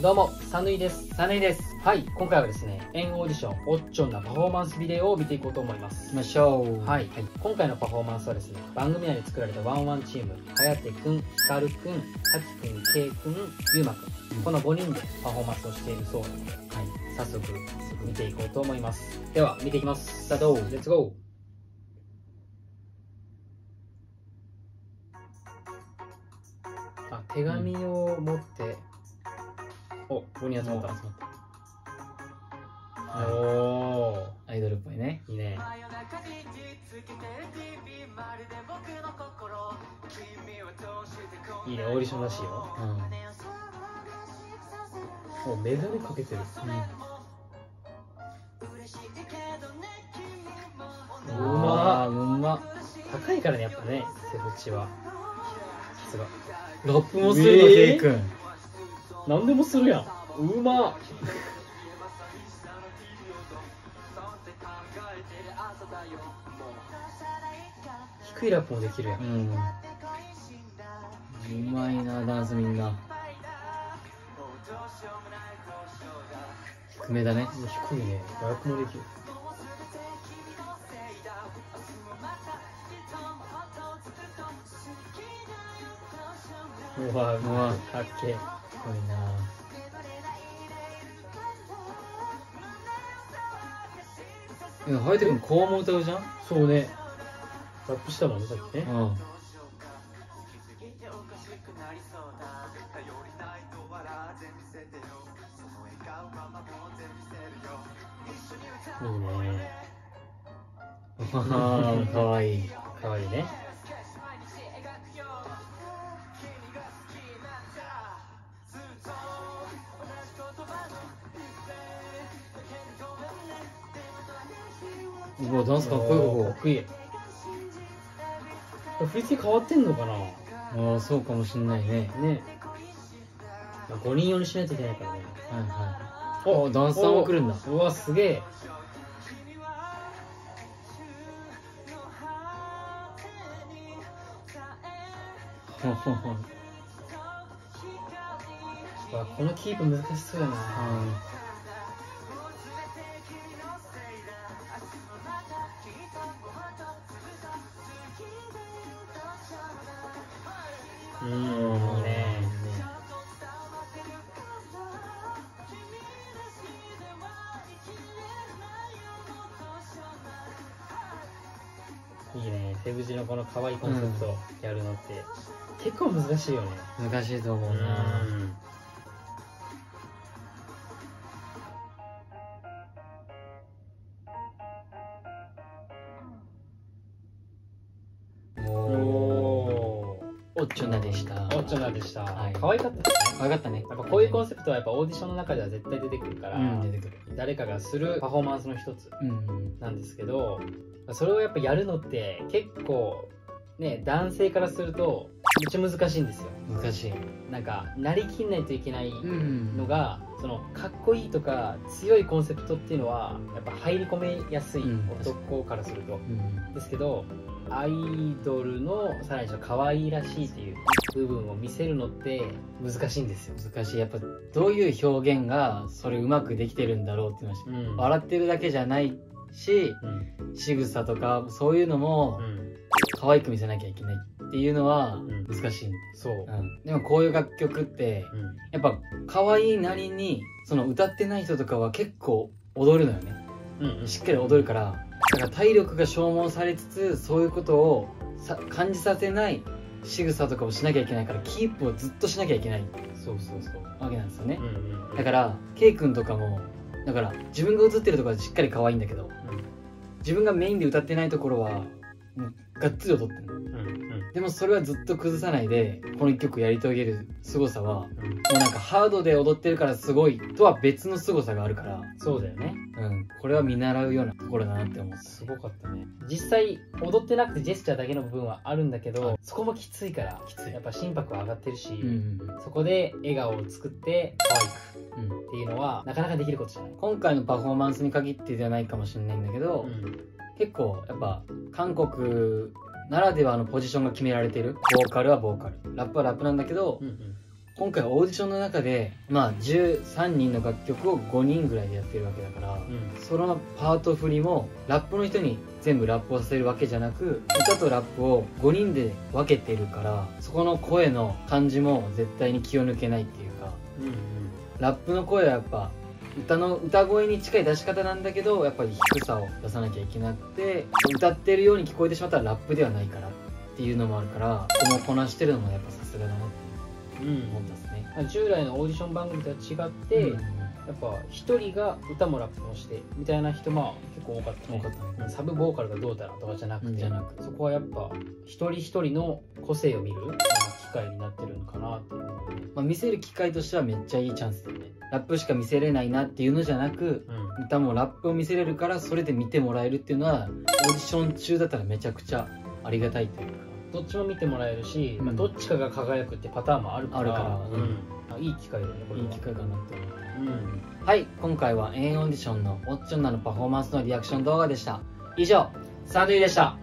どうも、サヌイです。 サヌイです。 はい、今回はですね、エンオーディション、オッチョンなパフォーマンスビデオを見ていこうと思います。 行きましょう。 はい、今回のパフォーマンスはですね、番組内に作られたワンワンチーム、はやてくん、ひかるくん、たきくん、けいくん、ゆうまくん、この5人でパフォーマンスをしているそうなので、はい、早速見ていこうと思います。では、見ていきます。スタート、レッツゴー。手紙を持って、お、5人集まった。おー、 アイドルっぽいね。 いいね。いいね、オーディションらしいよ。もうメガネかけてる。うまっ。 うまっ。 高いからね、やっぱね、セブチは。さすが。 ラップもするの、ケイ君。 何でもするやん。うまっ。低いラップもできるやん。 うまいな、ダンスみんな。低めだね。 低いね。ラップもできる。うわ、かっけえ。 すごいな。ハイテ君こうも歌うじゃん。 そうね。ラップしたもんね、さっきね。いいね。 かわいい。 かわいいね。 うわ、ダンスかっこいい。 かっこいい。振り付け変わってんのかな。 ああ、そうかもしんないね。 ね。5人用にしないといけないからね。 はいはい。お、ダンサーも来るんだ。 うわ、すげえ。わ、このキープ難しそうやな。いいね。いいね。セブチのこの可愛いコンセプトやるのって結構難しいよね。 難しいと思うな。オッチョナでした。 オッチョナでした。 はい、 可愛かったですね。 可愛かったね。 やっぱこういうコンセプトはやっぱオーディションの中では絶対出てくるから、 出てくる。 誰かがするパフォーマンスの一つなんですけど、それをやっぱやるのって結構ね、男性からするとめっちゃ難しいんですよ。 難しい。 なんかなりきんないといけないのが、そのかっこいいとか強いコンセプトっていうのはやっぱ入り込めやすい、男からすると、ですけど、アイドルのさらに可愛いらしいっていう部分を見せるのって難しいんですよ。 難しい。やっぱどういう表現がそれうまくできてるんだろうっていうのは、笑ってるだけじゃないし、仕草とかそういうのも可愛く見せなきゃいけないっていうのは難しい。 そう、 でもこういう楽曲ってやっぱ可愛いなりに、その歌ってない人とかは結構踊るのよね。しっかり踊るから、だから体力が消耗されつつ、そういうことを感じさせない仕草とかをしなきゃいけないから、キープをずっとしなきゃいけないわけなんですよね。だからケイ君とかも、だから自分が映ってるところはしっかり可愛いんだけど、自分がメインで歌ってないところはもうがっつり踊ってるの。でもそれはずっと崩さないでこの一曲やり遂げる凄さは、もうなんかハードで踊ってるからすごいとは別の凄さがあるから。そうだよね。これは見習うようなところだなって思った。 すごかったね。実際踊ってなくてジェスチャーだけの部分はあるんだけど、そこもきついから、やっぱ心拍は上がってるし、そこで笑顔を作って可愛くっていうのはなかなかできることじゃない。 今回のパフォーマンスに限ってじゃないかもしれないんだけど、結構やっぱ韓国ならではのポジションが決められてる。ボーカルはボーカル、ラップはラップなんだけど、 今回オーディションの中で13人の楽曲を5人ぐらいでやってるわけだから、そのパート振りもラップの人に全部ラップをさせるわけじゃなく、歌とラップを5人で分けてるから、そこの声の感じも絶対に気を抜けないっていうか、ラップの声はやっぱ歌声に近い出し方なんだけど、やっぱり低さを出さなきゃいけなくて、歌ってるように聞こえてしまったらラップではないからっていうのもあるから、このこなしてるのもやっぱさすがだなって思ったですね。 従来のオーディション番組とは違って、やっぱ一人が歌もラップもしてみたいな人結構多かったね。サブボーカルがどうだろうとかじゃなくて、そこはやっぱ一人一人の個性を見る機会になってるのかなって思う。 見せる機会としてはめっちゃいいチャンスだよね。ラップしか見せれないなっていうのじゃなく、歌もラップを見せれるから、それで見てもらえるっていうのはオーディション中だったらめちゃくちゃありがたいというか、 どっちも見てもらえるし、どっちかが輝くってパターンもあるから、いい機会だよね。これはいい機会かなって思う。はい、今回はエンオーディションのオッチョンナのパフォーマンスのリアクション動画でした。以上、サンドゥイでした。